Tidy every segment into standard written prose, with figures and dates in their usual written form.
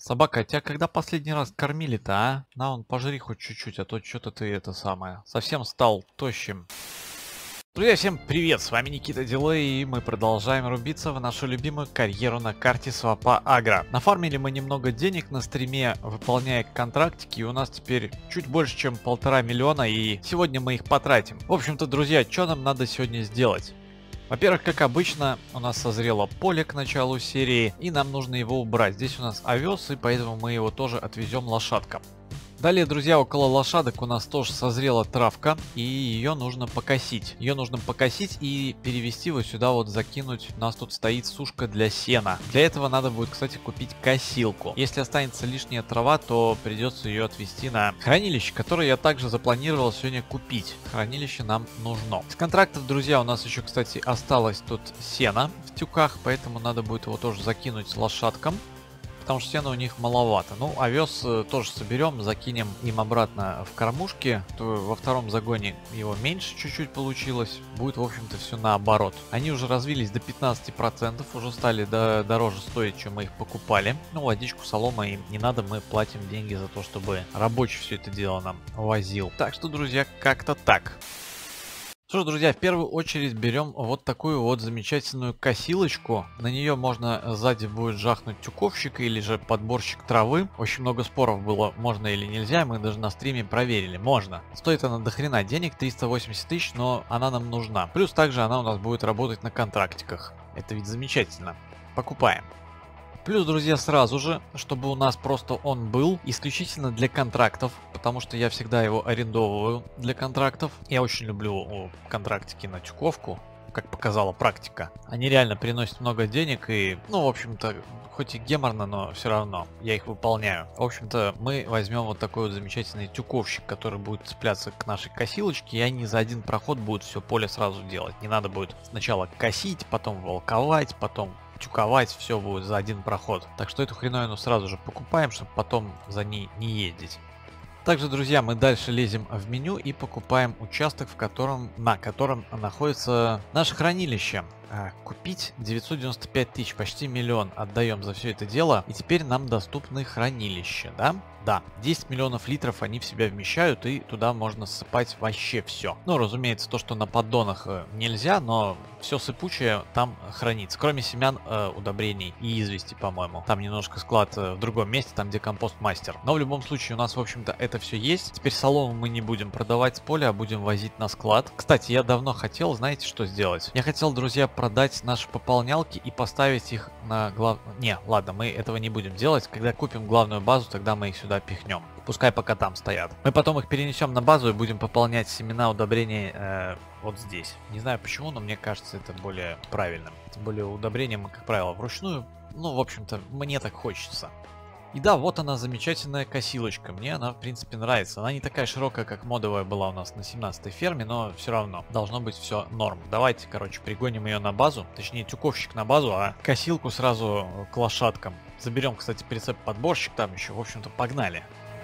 Собака, а тебя когда последний раз кормили-то, а? На, он пожри хоть чуть-чуть, а то что-то ты это самое. Совсем стал тощим. Друзья, всем привет, с вами Никита Дилей, и мы продолжаем рубиться в нашу любимую карьеру на карте Свапа Агро. Нафармили мы немного денег на стриме, выполняя контрактики, и у нас теперь чуть больше, чем 1,5 миллиона, и сегодня мы их потратим. В общем-то, друзья, что нам надо сегодня сделать? Во-первых, как обычно, у нас созрело поле к началу серии, и нам нужно его убрать. Здесь у нас овес, и поэтому мы его тоже отвезем лошадкам. Далее, друзья, около лошадок у нас тоже созрела травка, и ее нужно покосить. Ее нужно покосить и перевести вот сюда вот закинуть. У нас тут стоит сушка для сена. Для этого надо будет, кстати, купить косилку. Если останется лишняя трава, то придется ее отвезти на хранилище, которое я также запланировал сегодня купить. Хранилище нам нужно. С контрактов, друзья, у нас еще, кстати, осталось тут сено в тюках, поэтому надо будет его тоже закинуть лошадкам. Потому что сена у них маловато. Ну, овес тоже соберем, закинем им обратно в кормушки. То во втором загоне его меньше чуть-чуть получилось. Будет, в общем-то, все наоборот. Они уже развились до 15%, уже стали дороже стоить, чем мы их покупали. Ну, водичку, солома им не надо, мы платим деньги за то, чтобы рабочий все это дело нам возил. Так что, друзья, как-то так. Что ж, друзья, в первую очередь берем вот такую вот замечательную косилочку. На нее можно сзади будет жахнуть тюковщик или же подборщик травы. Очень много споров было, можно или нельзя, мы даже на стриме проверили. Можно. Стоит она до хрена денег, 380 тысяч, но она нам нужна. Плюс также она у нас будет работать на контрактиках. Это ведь замечательно. Покупаем. Плюс, друзья, сразу же, чтобы у нас просто он был исключительно для контрактов, потому что я всегда его арендовываю для контрактов. Я очень люблю контрактики на тюковку, как показала практика. Они реально приносят много денег и, ну, в общем-то, хоть и геморно, но все равно я их выполняю. В общем-то, мы возьмем вот такой вот замечательный тюковщик, который будет цепляться к нашей косилочке, и они за один проход будут все поле сразу делать. Не надо будет сначала косить, потом волковать, потом тюковать, все будет за один проход. Так что эту хреновину сразу же покупаем, чтобы потом за ней не ездить. Также, друзья, мы дальше лезем в меню и покупаем участок, на котором находится наше хранилище. Купить 995 тысяч, почти миллион отдаем за все это дело. И теперь нам доступны хранилища, да? Да, 10 миллионов литров они в себя вмещают, и туда можно ссыпать вообще все. Ну, разумеется, то, что на поддонах нельзя, но все сыпучее там хранится. Кроме семян, удобрений и извести, по-моему. Там немножко склад в другом месте, там где компост-мастер. Но в любом случае у нас, в общем-то, это все есть. Теперь солому мы не будем продавать с поля, а будем возить на склад. Кстати, я давно хотел, знаете, что сделать? Я хотел, друзья, продать наши пополнялки и поставить их на Не, ладно, мы этого не будем делать. Когда купим главную базу, тогда мы их сюда пихнем. Пускай пока там стоят. Мы потом их перенесем на базу и будем пополнять семена удобрений вот здесь. Не знаю почему, но мне кажется это более правильным. Тем более удобрения мы, как правило, вручную. Ну, в общем-то, мне так хочется. И да, вот она, замечательная косилочка. Мне она, в принципе, нравится. Она не такая широкая, как модовая была у нас на 17-й ферме, но все равно должно быть все норм. Давайте, короче, пригоним ее на базу. Точнее, тюковщик на базу, а косилку сразу к лошадкам. Заберем, кстати, прицеп подборщик там еще. В общем-то, погнали.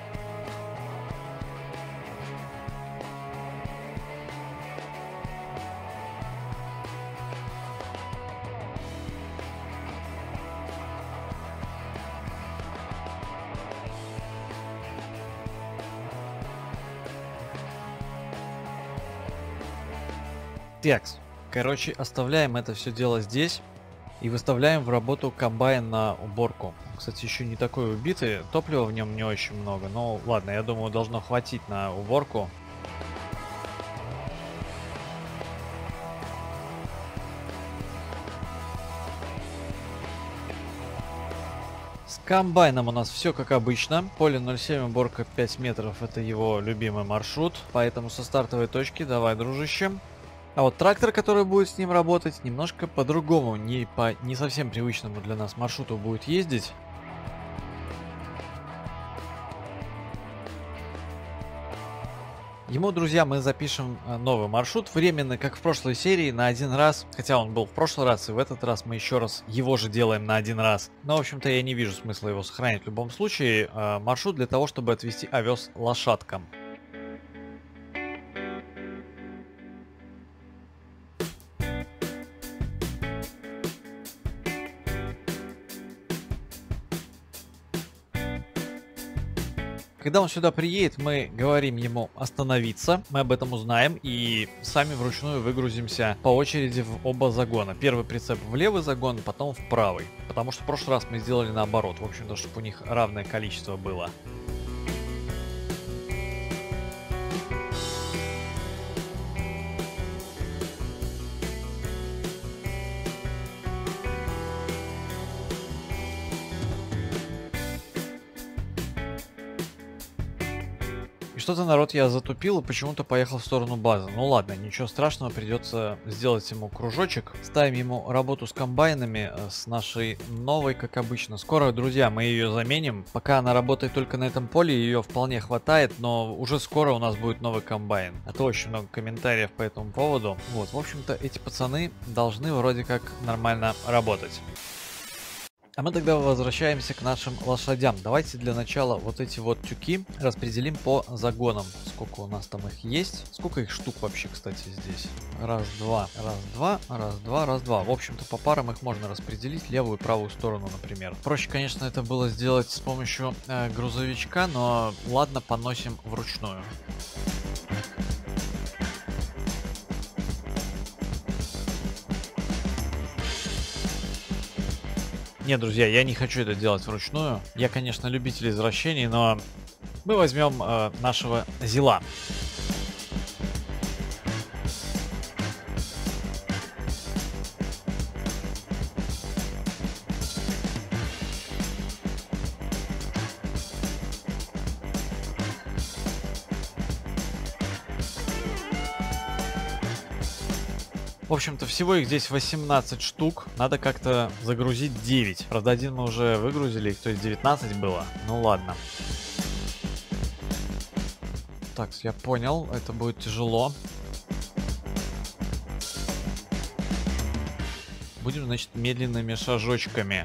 Текс. Короче, оставляем это все дело здесь и выставляем в работу комбайн на уборку. Кстати, еще не такой убитый, топлива в нем не очень много, но ладно, я думаю, должно хватить на уборку. С комбайном у нас все как обычно. Поле 0,7, уборка 5 метров, это его любимый маршрут, поэтому со стартовой точки давай, дружище. А вот трактор, который будет с ним работать, немножко по-другому, не совсем привычному для нас маршруту будет ездить. Ему, друзья, мы запишем новый маршрут, временный, как в прошлой серии, на один раз. Хотя он был в прошлый раз, и в этот раз мы еще раз его же делаем на один раз. Но, в общем-то, я не вижу смысла его сохранять в любом случае. Маршрут для того, чтобы отвезти овес лошадкам. Когда он сюда приедет, мы говорим ему остановиться, мы об этом узнаем и сами вручную выгрузимся по очереди в оба загона. Первый прицеп в левый загон, потом в правый, потому что в прошлый раз мы сделали наоборот, в общем-то, чтобы у них равное количество было. Что-то, народ, я затупил и почему-то поехал в сторону базы. Ну ладно, ничего страшного, придется сделать ему кружочек. Ставим ему работу с комбайнами, с нашей новой, как обычно. Скоро, друзья, мы ее заменим. Пока она работает только на этом поле, ее вполне хватает, но уже скоро у нас будет новый комбайн. А то очень много комментариев по этому поводу. Вот, в общем-то, эти пацаны должны вроде как нормально работать. А мы тогда возвращаемся к нашим лошадям. Давайте для начала вот эти вот тюки распределим по загонам. Сколько у нас там их есть? Сколько их штук вообще, кстати, здесь? Раз, два, раз, два, раз, два, раз, два. В общем-то, по парам их можно распределить левую и правую сторону, например. Проще, конечно, это было сделать с помощью грузовичка, но ладно, поносим вручную. Нет, друзья, я не хочу это делать вручную. Я, конечно, любитель извращений, но мы возьмем нашего зила. В общем-то, всего их здесь 18 штук. Надо как-то загрузить 9. Правда, один мы уже выгрузили, то есть 19 было. Ну ладно. Так, я понял, это будет тяжело. Будем, значит, медленными шажочками.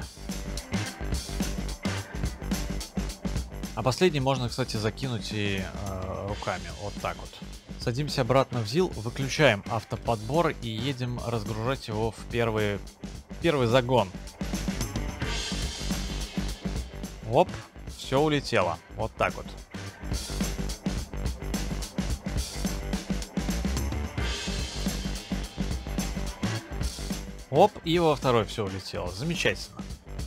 А последний можно, кстати, закинуть и руками. Вот так вот. Садимся обратно в ЗИЛ, выключаем автоподбор и едем разгружать его в первый загон. Оп, все улетело. Вот так вот. Оп, и во второй все улетело. Замечательно.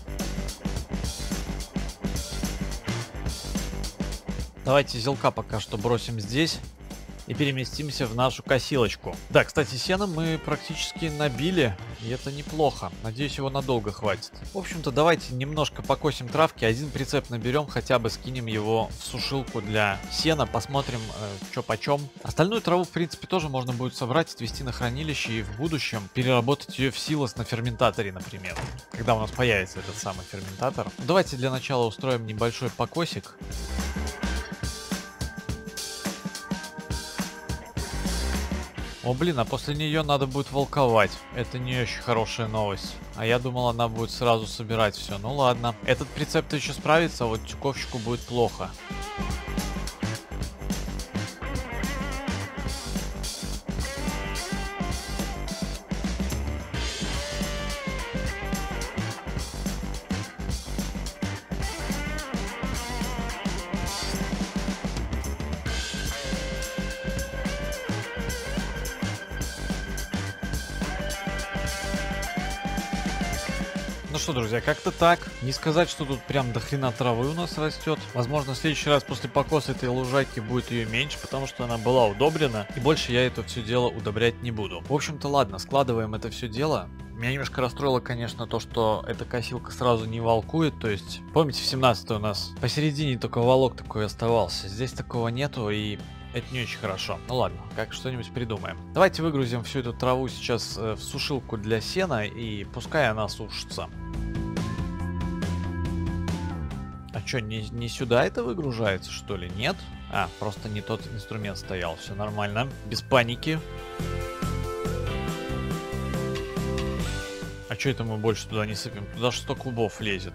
Давайте зилка пока что бросим здесь. И переместимся в нашу косилочку. Да, кстати, сена мы практически набили, и это неплохо. Надеюсь, его надолго хватит. В общем-то, давайте немножко покосим травки, один прицеп наберем, хотя бы скинем его в сушилку для сена, посмотрим, что почем. Остальную траву, в принципе, тоже можно будет собрать, отвезти на хранилище и в будущем переработать ее в силос на ферментаторе, например. Когда у нас появится этот самый ферментатор. Давайте для начала устроим небольшой покосик. О, блин, а после нее надо будет волковать. Это не очень хорошая новость. А я думал, она будет сразу собирать все. Ну ладно. Этот прицеп-то еще справится, а вот тюковщику будет плохо. Ну что, друзья, как-то так. Не сказать, что тут прям до хрена травы у нас растет. Возможно, в следующий раз после покоса этой лужайки будет ее меньше, потому что она была удобрена. И больше я это все дело удобрять не буду. В общем-то, ладно, складываем это все дело. Меня немножко расстроило, конечно, то, что эта косилка сразу не волкует. То есть, помните, в 17 у нас посередине только волок такой оставался. Здесь такого нету, и это не очень хорошо. Ну ладно, как что-нибудь придумаем. Давайте выгрузим всю эту траву сейчас в сушилку для сена, и пускай она сушится. А что, не сюда это выгружается, что ли? Нет? А, просто не тот инструмент стоял. Все нормально. Без паники. А что это мы больше туда не сыпем? Туда 100 кубов лезет.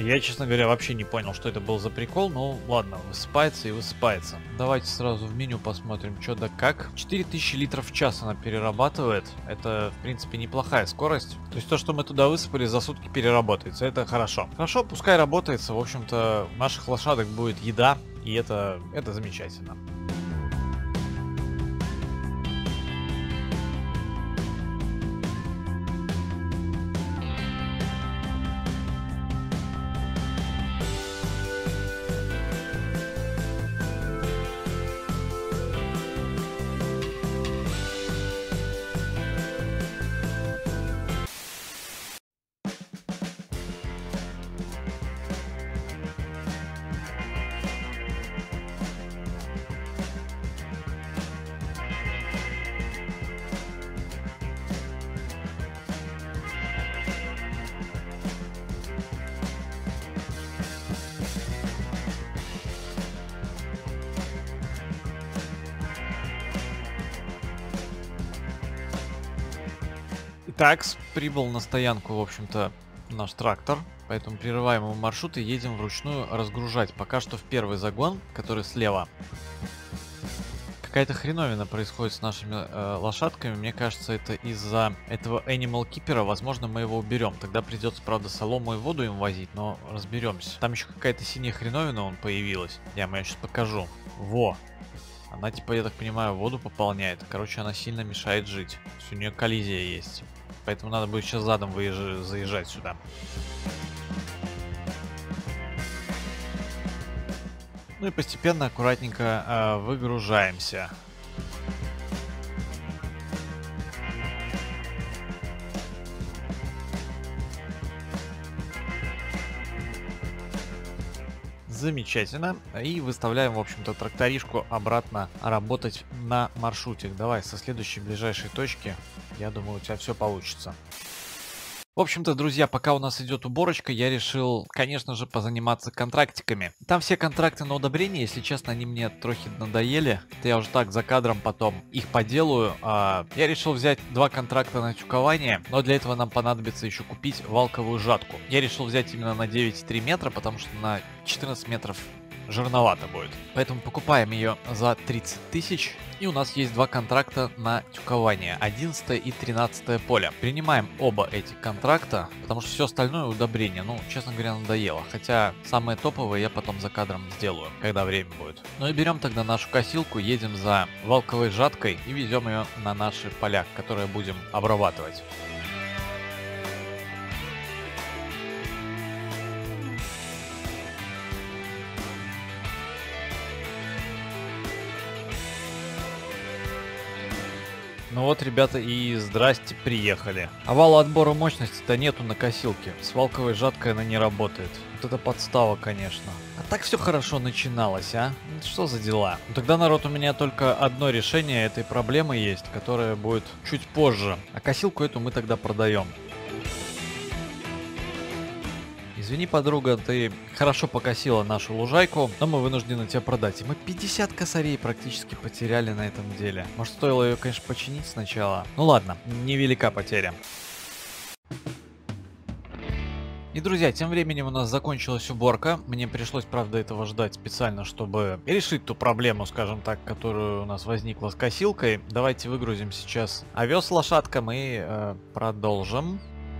Я, честно говоря, вообще не понял, что это был за прикол, но ладно, высыпается и высыпается. Давайте сразу в меню посмотрим, что да как. 4000 литров в час она перерабатывает. Это, в принципе, неплохая скорость. То есть то, что мы туда высыпали, за сутки переработается. Это хорошо. Хорошо, пускай работается. В общем-то, у наших лошадок будет еда, и это замечательно. Итак, прибыл на стоянку, в общем-то, наш трактор. Поэтому прерываем его маршрут и едем вручную разгружать. Пока что в первый загон, который слева. Какая-то хреновина происходит с нашими лошадками. Мне кажется, это из-за этого Animal Keeper. Возможно, мы его уберем. Тогда придется, правда, солому и воду им возить, но разберемся. Там еще какая-то синяя хреновина появилась. Я вам ее сейчас покажу. Во! Она, типа, я так понимаю, воду пополняет. Короче, она сильно мешает жить. У нее коллизия есть. Поэтому надо будет сейчас задом заезжать сюда. Ну и постепенно, аккуратненько выгружаемся. Замечательно. И выставляем, в общем-то, тракторишку обратно работать на маршруте. Давай со следующей ближайшей точки. Я думаю, у тебя все получится. В общем-то, друзья, пока у нас идет уборочка, я решил, конечно же, позаниматься контрактиками. Там все контракты на удобрение, если честно, они мне трохи надоели. Это я уже так за кадром потом их поделаю. Я решил взять 2 контракта на тюкование, но для этого нам понадобится еще купить валковую жатку. Я решил взять именно на 9,3 метра, потому что на 14 метров жирновато будет. Поэтому покупаем ее за 30 тысяч. И у нас есть 2 контракта на тюкование. 11 и 13 поле. Принимаем оба эти контракта, потому что все остальное удобрение, ну, честно говоря, надоело. Хотя самые топовые я потом за кадром сделаю, когда время будет. Ну и берем тогда нашу косилку, едем за валковой жаткой и везем ее на наши поля, которые будем обрабатывать. Ну вот, ребята, и здрасте, приехали. А вала отбора мощности-то нету на косилке. С валковой жаткой она не работает. Вот это подстава, конечно. А так все хорошо начиналось, а? Что за дела? Ну тогда, народ, у меня только одно решение этой проблемы есть, которое будет чуть позже. А косилку эту мы тогда продаем. Извини, подруга, ты хорошо покосила нашу лужайку, но мы вынуждены тебя продать. И мы 50 косарей практически потеряли на этом деле. Может, стоило ее, конечно, починить сначала. Ну ладно, невелика потеря. И, друзья, тем временем у нас закончилась уборка. Мне пришлось, правда, этого ждать специально, чтобы решить ту проблему, скажем так, которую у нас возникла с косилкой. Давайте выгрузим сейчас овес лошадкам и продолжим.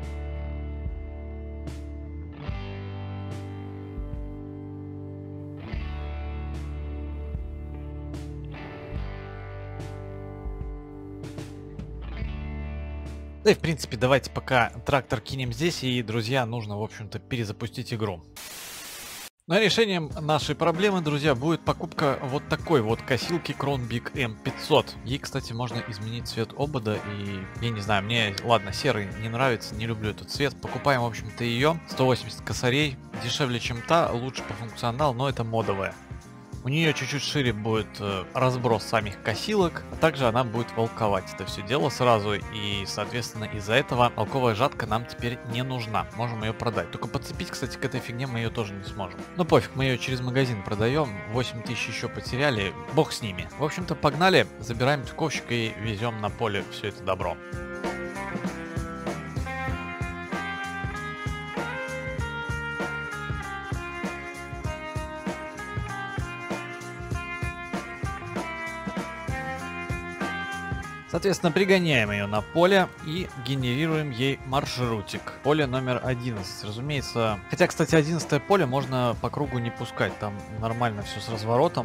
Да и в принципе давайте пока трактор кинем здесь, и, друзья, нужно, в общем-то, перезапустить игру. Но решением нашей проблемы, друзья, будет покупка вот такой вот косилки Кронбиг М500. Ей, кстати, можно изменить цвет обода, и я не знаю, мне, ладно, серый не нравится, не люблю этот цвет. Покупаем, в общем-то, ее. 180 косарей, дешевле, чем та, лучше по функционалу, но это модовая. У нее чуть-чуть шире будет разброс самих косилок, а также она будет волковать это все дело сразу, и, соответственно, из-за этого волковая жатка нам теперь не нужна. Можем ее продать. Только подцепить, кстати, к этой фигне мы ее тоже не сможем. Но пофиг, мы ее через магазин продаем, 8000 еще потеряли, бог с ними. В общем-то, погнали, забираем тюковщика и везем на поле все это добро. Соответственно, пригоняем ее на поле и генерируем ей маршрутик. Поле номер 11, разумеется. Хотя, кстати, 11 поле можно по кругу не пускать. Там нормально все с разворотом.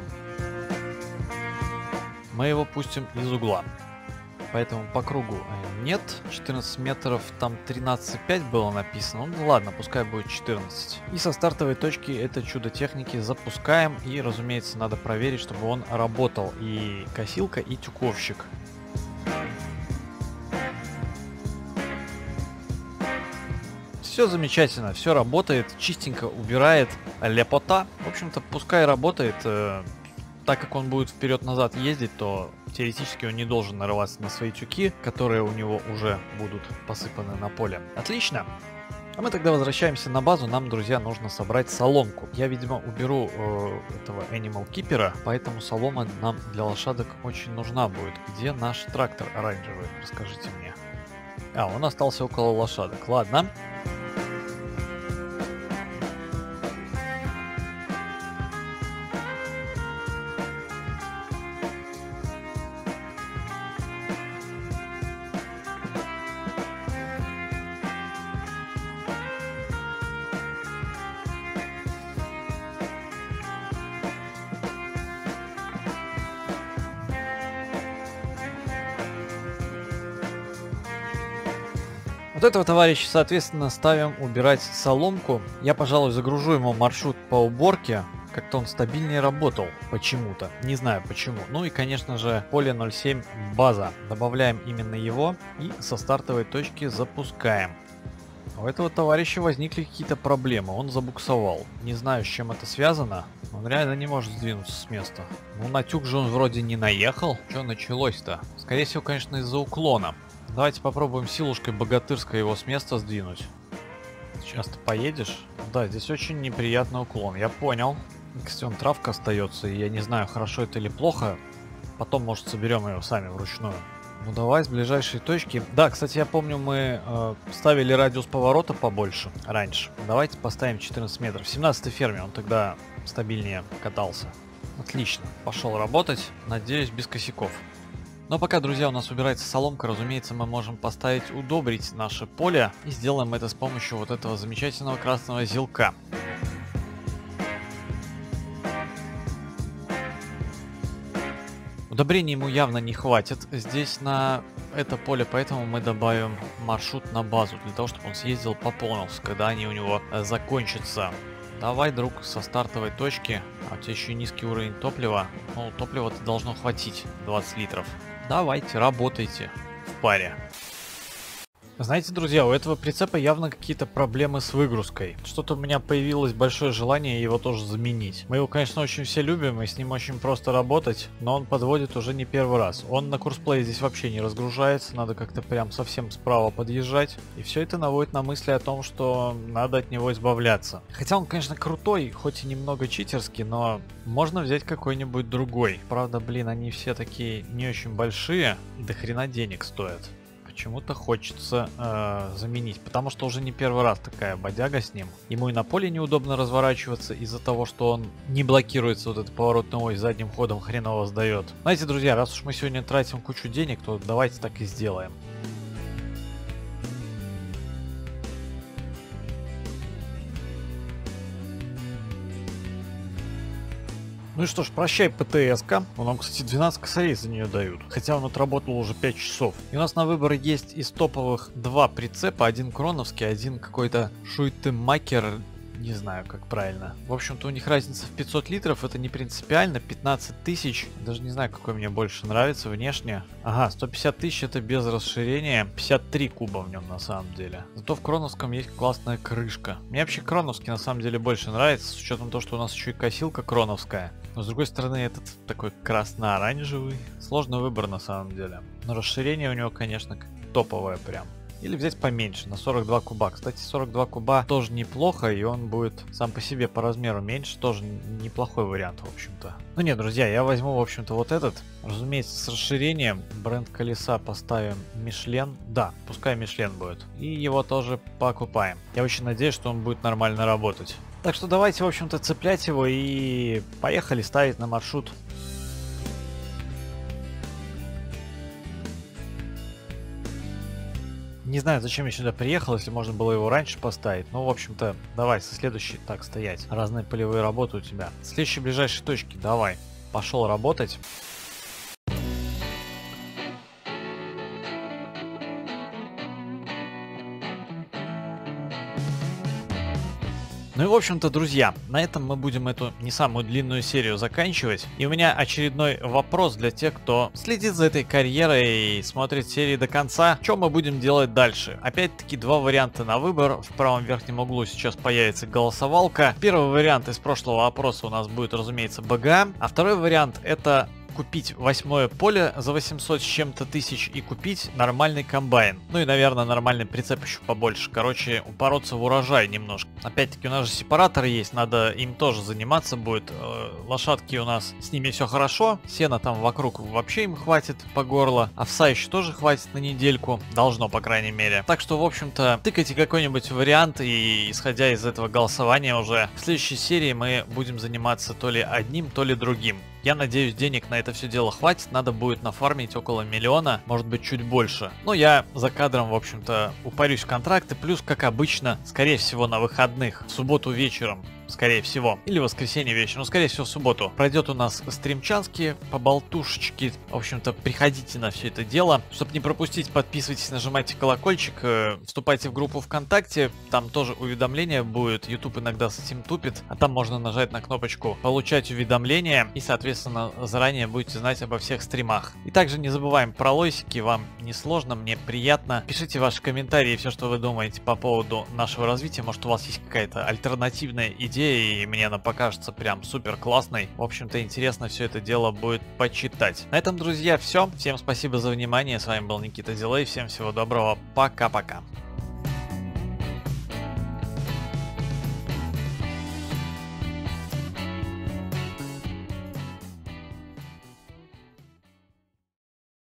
Мы его пустим из угла. Поэтому по кругу нет. 14 метров, там 13,5 было написано. Ну ладно, пускай будет 14. И со стартовой точки это чудо техники запускаем. И, разумеется, надо проверить, чтобы он работал. И косилка, и тюковщик. Все замечательно, все работает, чистенько убирает, ляпота. В общем-то, пускай работает. Так как он будет вперед-назад ездить, то теоретически он не должен нарываться на свои тюки, которые у него уже будут посыпаны на поле. Отлично. А мы тогда возвращаемся на базу. Нам, друзья, нужно собрать соломку. Я, видимо, уберу этого Animal Keeper, поэтому солома нам для лошадок очень нужна будет. Где наш трактор оранжевый? Расскажите мне. А, он остался около лошадок. Ладно. Вот этого товарища, соответственно, ставим убирать соломку. Я, пожалуй, загружу ему маршрут по уборке. Как-то он стабильнее работал почему-то. Не знаю почему. Ну и, конечно же, поле 07 база. Добавляем именно его и со стартовой точки запускаем. У этого товарища возникли какие-то проблемы. Он забуксовал. Не знаю, с чем это связано. Он реально не может сдвинуться с места. Ну, на тюк же он вроде не наехал. Что началось-то? Скорее всего, конечно, из-за уклона. Давайте попробуем силушкой богатырской его с места сдвинуть. Сейчас ты поедешь? Да, здесь очень неприятный уклон, я понял. Кстати, он травка остается, и я не знаю, хорошо это или плохо. Потом, может, соберем ее сами вручную. Ну давай, с ближайшей точки. Да, кстати, я помню, мы ставили радиус поворота побольше раньше. Давайте поставим 14 метров. В 17-й ферме он тогда стабильнее катался. Отлично, пошел работать. Надеюсь, без косяков. Но пока, друзья, у нас убирается соломка, разумеется, мы можем поставить удобрить наше поле. И сделаем это с помощью вот этого замечательного красного зелка. Удобрений ему явно не хватит здесь на это поле, поэтому мы добавим маршрут на базу, для того, чтобы он съездил, пополнился, когда они у него закончатся. Давай, друг, со стартовой точки. А у тебя еще низкий уровень топлива. Ну, топлива-то должно хватить, 20 литров. Давайте, работайте в паре. Знаете, друзья, у этого прицепа явно какие-то проблемы с выгрузкой. Что-то у меня появилось большое желание его тоже заменить. Мы его, конечно, очень все любим, и с ним очень просто работать, но он подводит уже не первый раз. Он на курсплее здесь вообще не разгружается, надо как-то прям совсем справа подъезжать. И все это наводит на мысли о том, что надо от него избавляться. Хотя он, конечно, крутой, хоть и немного читерский, но можно взять какой-нибудь другой. Правда, блин, они все такие не очень большие, и до хрена денег стоят. Почему-то хочется заменить, потому что уже не первый раз такая бодяга с ним. Ему и на поле неудобно разворачиваться из-за того, что он не блокируется, вот этот поворотный ось задним ходом хреново сдает. Знаете, друзья, раз уж мы сегодня тратим кучу денег, то давайте так и сделаем. Ну и что ж, прощай, ПТС-ка. Нам, кстати, 12 косарей за нее дают. Хотя он отработал уже 5 часов. И у нас на выбор есть из топовых два прицепа. Один кроновский, один какой-то Шуйтемакер. Не знаю, как правильно. В общем-то, у них разница в 500 литров. Это не принципиально. 15 тысяч. Даже не знаю, какой мне больше нравится внешне. Ага, 150 тысяч это без расширения. 53 куба в нем на самом деле. Зато в кроновском есть классная крышка. Мне вообще кроновский на самом деле больше нравится. С учетом того, что у нас еще и косилка кроновская. Но с другой стороны, этот такой красно-оранжевый. Сложный выбор на самом деле. Но расширение у него, конечно, топовое прям. Или взять поменьше, на 42 куба. Кстати, 42 куба тоже неплохо, и он будет сам по себе по размеру меньше. Тоже неплохой вариант, в общем-то. Ну нет, друзья, я возьму, в общем-то, вот этот. Разумеется, с расширением. Бренд колеса поставим Мишлен. Да, пускай Мишлен будет. И его тоже покупаем. Я очень надеюсь, что он будет нормально работать. Так что давайте, в общем-то, цеплять его и поехали ставить на маршрут. Не знаю, зачем я сюда приехал, если можно было его раньше поставить. Ну, в общем-то, давай со следующей так стоять. Разные полевые работы у тебя. Следующие ближайшие точки, давай. Пошел работать. Ну и в общем-то, друзья, на этом мы будем эту не самую длинную серию заканчивать. И у меня очередной вопрос для тех, кто следит за этой карьерой и смотрит серии до конца. Что мы будем делать дальше? Опять-таки два варианта на выбор. В правом верхнем углу сейчас появится голосовалка. Первый вариант из прошлого опроса у нас будет, разумеется, БГА. А второй вариант — это купить 8-е поле за 800 с чем-то тысяч и купить нормальный комбайн. Ну и, наверное, нормальный прицеп еще побольше. Короче, упороться в урожай немножко. Опять-таки, у нас же сепараторы есть, надо им тоже заниматься будет. Лошадки у нас, с ними все хорошо. Сена там вокруг вообще им хватит по горло. Овса еще тоже хватит на недельку. Должно, по крайней мере. Так что, в общем-то, тыкайте какой-нибудь вариант, и исходя из этого голосования уже в следующей серии мы будем заниматься то ли одним, то ли другим. Я надеюсь, денег на это все дело хватит, надо будет нафармить около 1 миллиона, может быть чуть больше. Но я за кадром, в общем-то, упарюсь в контракты, плюс, как обычно, скорее всего на выходных, в субботу вечером. Скорее всего. Или воскресенье вечером. Ну, скорее всего, в субботу. Пройдет у нас стримчанские поболтушечки. В общем-то, приходите на все это дело. Чтобы не пропустить, подписывайтесь, нажимайте колокольчик. Вступайте в группу ВКонтакте. Там тоже уведомления будет. YouTube иногда с этим тупит. А там можно нажать на кнопочку «Получать уведомления». И, соответственно, заранее будете знать обо всех стримах. И также не забываем про лойсики. Вам не сложно, мне приятно. Пишите ваши комментарии, все, что вы думаете по поводу нашего развития. Может, у вас есть какая-то альтернативная идея, и мне она покажется прям супер классной. В общем-то, интересно все это дело будет почитать. На этом, друзья, все. Всем спасибо за внимание. С вами был Никита Дилей. Всем всего доброго. Пока-пока.